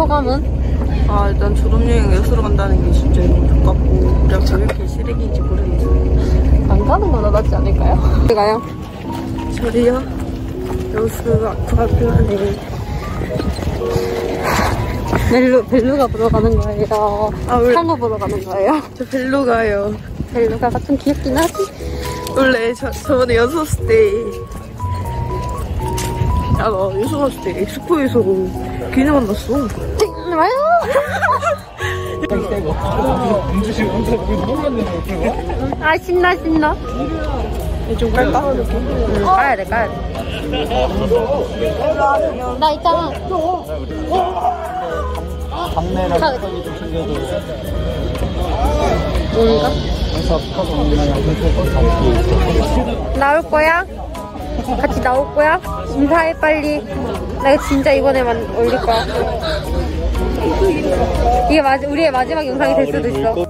소감은? 아, 일단 졸업여행 여수로 간다는 게 진짜 안타깝고 내가 왜 이렇게 쓰레기인지 모르겠어요. 안 가는 거 낫지 않을까요? 어디 가요? 저희요? 여수 아쿠아리움에 벨루가 보러 가는 거예요. 상어 보러 가는 거예요. 저 벨루 가요. 벨루가가 좀 귀엽긴 하지? 원래 저번에 여수 갔을 때 나 여수 갔을 때 엑스포에서 걔네 만났어. 와요! 아 신나. 좀 깔까? 까야 돼. 나 있잖아. 박내랑 턱이 좀 챙겨줘. 뭔가? 그래서 붙어서 먹는 양손톱 나올 거야? 같이 나올 거야? 인사해 빨리. 나 이거 진짜 이번에만 올릴 거야. 이게 우리의 마지막 영상이 될 수도 있어.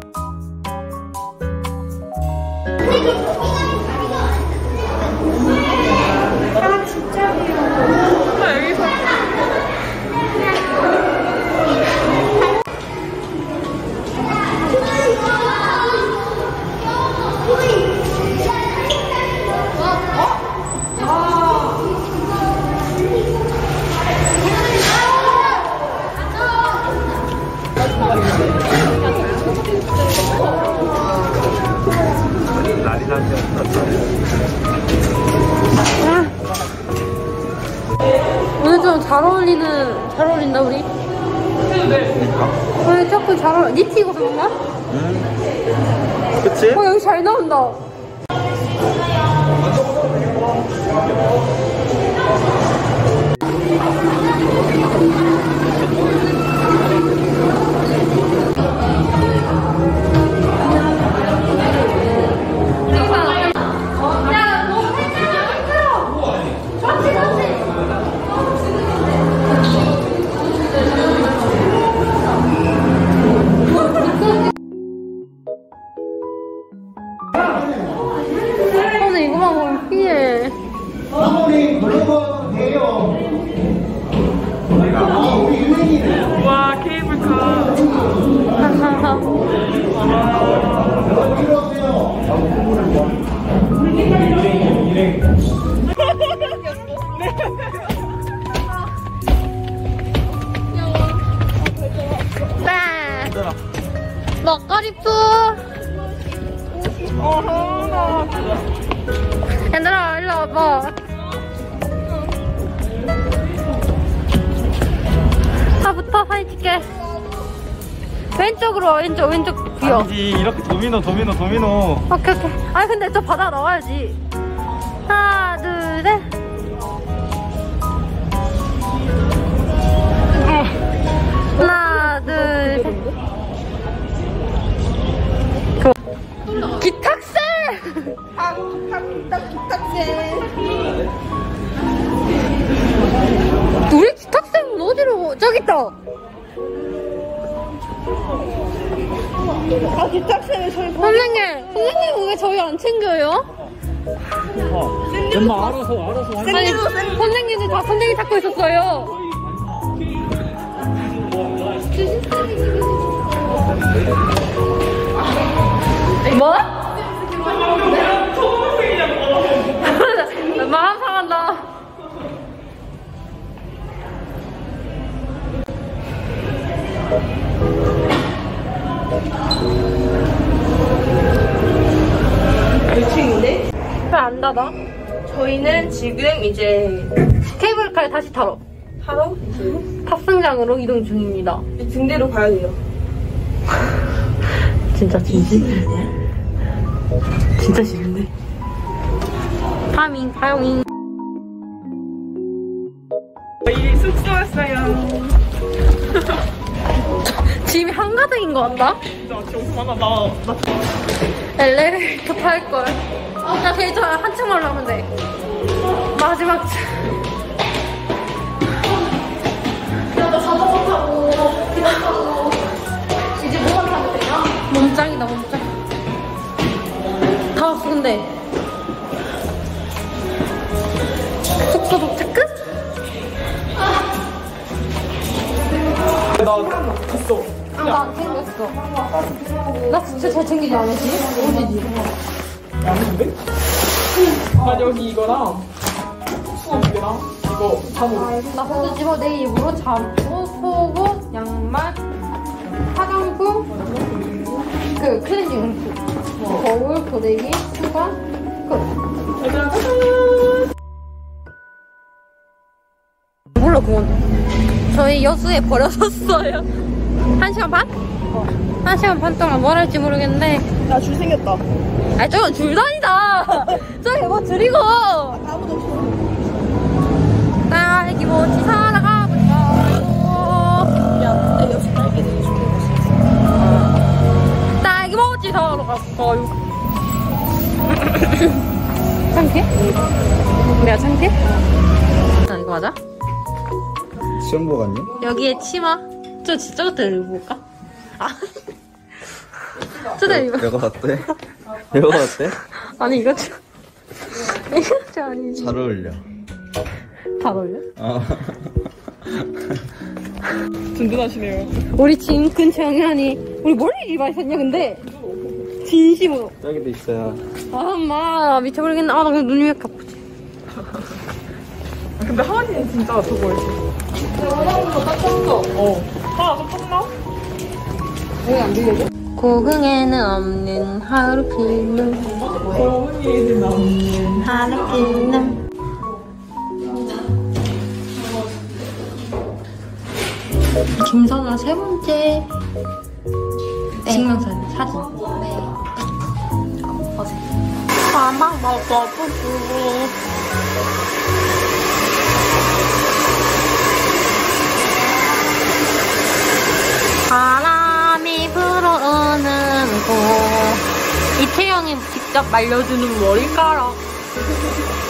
오늘 좀 잘 어울린다 우리. 오늘 조금 잘 어울려. 니트 입어서 그런가? 그치? 여기 잘 나온다. 오늘 이거만 보면 피해. 와, 케이블카. 먹거리프. 얘들아 일로 와봐. 다부터 사진 찍게. 왼쪽으로 와. 왼쪽 비어. 아니지, 이렇게 도미노. 오케이. 아니 근데 저 바다 나와야지. 하나 둘 셋. 하나 둘 셋. 기탁새! 우리 기탁새는 어디로? 저기 있다! 기탁새는 저희 선생님 왜 저희 안 챙겨요? 엄마 알아서 아니 선생님들 다 선생님 찾고 있었어요. 뭐? 마음 상한다. 몇 층인데? 왜 안 닫아? 저희는 지금 이제 케이블카에 다시 타러 탑승장으로 이동 중입니다. 등대로 가야 돼요. 진짜 진심? 진짜 싫은데? 파밍. 저희 숙소 왔어요. 짐이 한가득인 것 같다? 나 정말 나 엘리베이터 탈걸. 나 그냥 저 한층만 하면 돼. 마지막 층. 나 자전거 타고 기차 타고 이제 뭐만 타면 되냐? 몸짱이다 몸짱. 다 왔어 근데. 숙소 도착 끝? 나 안 챙겼어. 나 진짜 잘 챙기지 않았지? 어디지? 양인데? 나 여기 이거랑 수업이랑 이거 잠옷. 나 호두 집어 내 입으로 잠옷, 속옷, 양말, 화장품, 그 클렌징 용품, 거울, 고데기, 수건, 끝. 얘들아 짜잔. 몰라 그건. 저희 여수에 버려졌어요. 1시간 반? 1시간 반 동안 뭘 할지 모르겠는데. 나 줄 생겼다. 아 저건 줄다니다. 저기 뭐 줄이고. 아무도 없어. 딸기 모치 사러 가보자. 야, 근데 여기 딸기 되게 좋은 거 딸기 모치 사러 갔어요. 창피해? 내가 창피해? 아 이거 맞아? 수영복 아니야? 여기에 치마. 저 진짜 같아 입어볼까? 아. 저도 입어. 이거 어때? 이거 어때? 아니 이거 좀 이거 좀 아니지. 잘 어울려. 잘 어울려? 든든하시네요. 우리 집 근처 영현이 우리 뭘 이리 많이 샀냐 근데 진심으로. 여기도 있어요. 아 엄마 미쳐버리겠네. 아 나 근데 눈이 왜 이렇게 아프지? 근데 하은이는 진짜 저거 원하는 거 딱 쳤어. 하나 더 쳤나? 여기 안 빌려줘? 고흥에는 없는 하루피는 고은이는 없는. 하루피는 김선아 세 번째 증명사진 사진. 가방 먹어보고 바람이 불어오는 곳. 이태영이 직접 말려주는 머리카락.